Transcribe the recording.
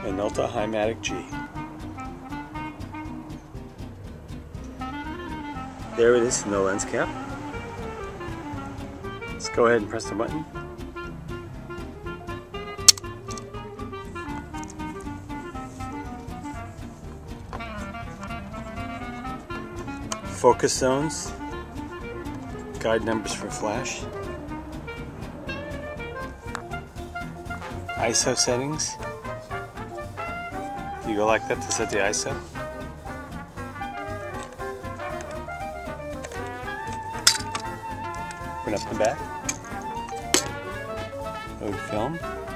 minolta Hi-Matic G. There it is in the lens cap. Let's go ahead and press the button. Focus zones, guide numbers for flash, ISO settings. You go like that to set the ISO. Open up the back. Load film.